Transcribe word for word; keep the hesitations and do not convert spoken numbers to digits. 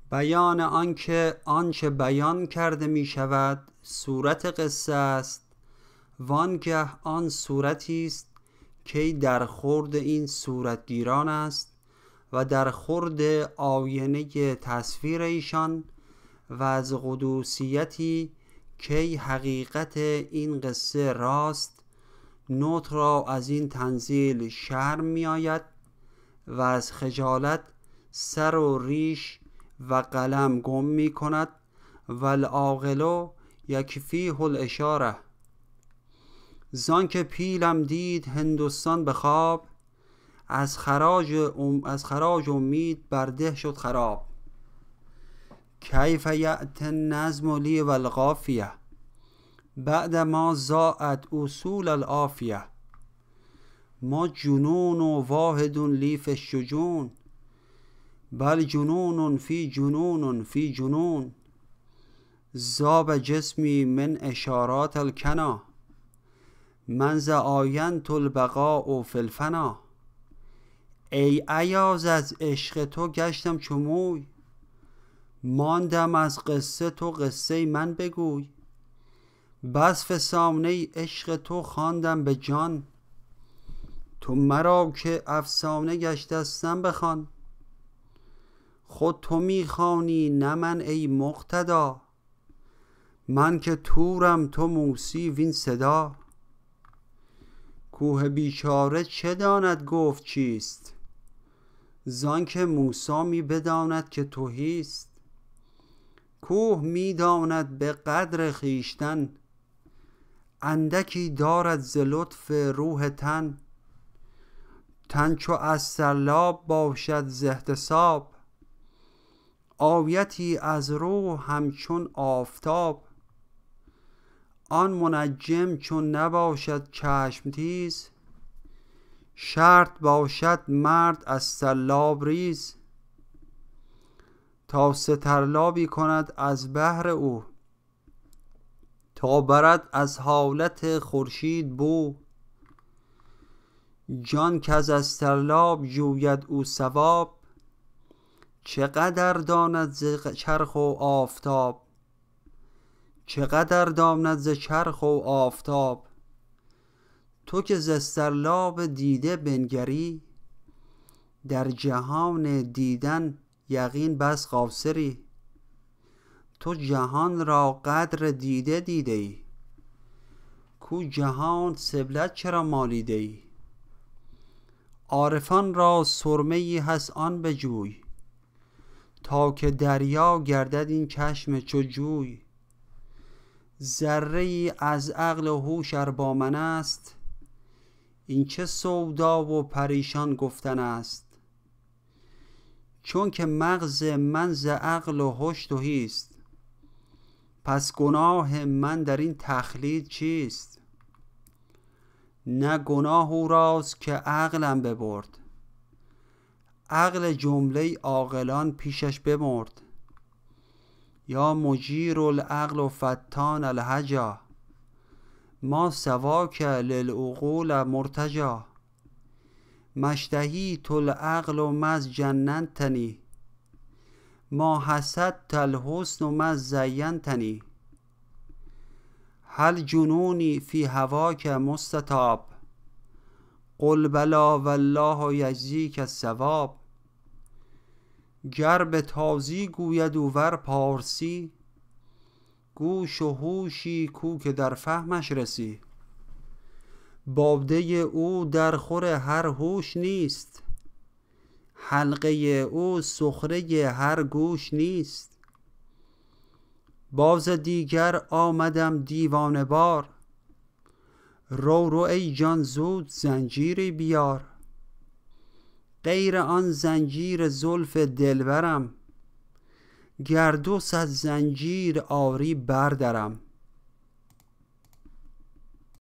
بیان آنکه آنچه بیان کرده می شود صورت قصه است، وانگه آن صورتی است که در خورد این صورتگیران است و در خورد آینه تصویر ایشان و از قدوسیتی که حقیقت این قصه راست. نطق را از این تنزیل شرم می آید و از خجالت سر و ریش و قلم گم می کند. و العاقل یکفیه الاشاره. زان که پیلم دید هندوستان به خواب، از خراج ام از خراج امید بر ده شد خراب. کیف یأتی النظم لی و القافیه بعد ما ضاعت اصول العافیه. ما جنون و واحد لی فی الشجون، بل جنون فی جنون فی جنون. ذاب جسمی من اشارات الکنا، من ذا آینت البقاء فی الفنا. ای ایاز از عشق تو گشتم چو موی، ماندم از قصه تو قصه من بگوی. بس فسانه عشق تو خواندم به جان، تو مرا که افسانه گشتستم بخوان. خود تو می خوانی نه من ای مقتدا، من که تورم تو موسی وین صدا. کوه بیچاره چه داند گفت چیست، زان که موسی می بداند که تهیست. کوه می داند به قدر خویشتن، اندکی دارد ز لطف روح تن. تن چو از سرلاب باشد ز احتساب، آیتی از روح همچون آفتاب. آن منجم چون نباشد چشم تیز، شرط باشد مرد از سرلاب ریز. تا سترلابی کند از بهر او، تا برد از حالت خورشید بو. جان کز از سرلاب جوید او ثواب، چقدر داند ز چرخ و آفتاب. چقدر داند ز چرخ و آفتاب. تو که ز سرلاب دیده بنگری، در جهان دیدن یقین بس قاصری. تو جهان را قدر دیده دیده ای، کو جهان سبلت چرا مالیده ای. عارفان را سرمه ای هست آن بجوی، تا که دریا گردد این چشم چو جوی. ذره ای از عقل و هوش ار با من است، این چه سودا و پریشان گفتن است. چون که مغز من ز عقل و هوش تهیست، پس گناه من در این تخلید چیست. نه گناه او راست که عقلم ببرد، عقل جمله عاقلان پیشش بمرد. یا مجیر العقل و فتان الحجا، ما سواک للعقول مرتجا. مشتهیت العقل و مز جننتنی، ما حسدت الحسن و مز زینتنی. هل جنونی فی هواک مستطاب، قل بلا والله یجزیک الثواب. گر به تازی گوید او ور پارسی، گوش و هوشی کو که در فهمش رسی. باده او در خور هر هوش نیست، حلقه او سخره هر گوش نیست. باز دیگر آمدم دیوانه بار، رو رو ای جان زود زنجیری بیار. غیر آن زنجیر زلف دلبرم، گر دو صد زنجیر آری بردرم.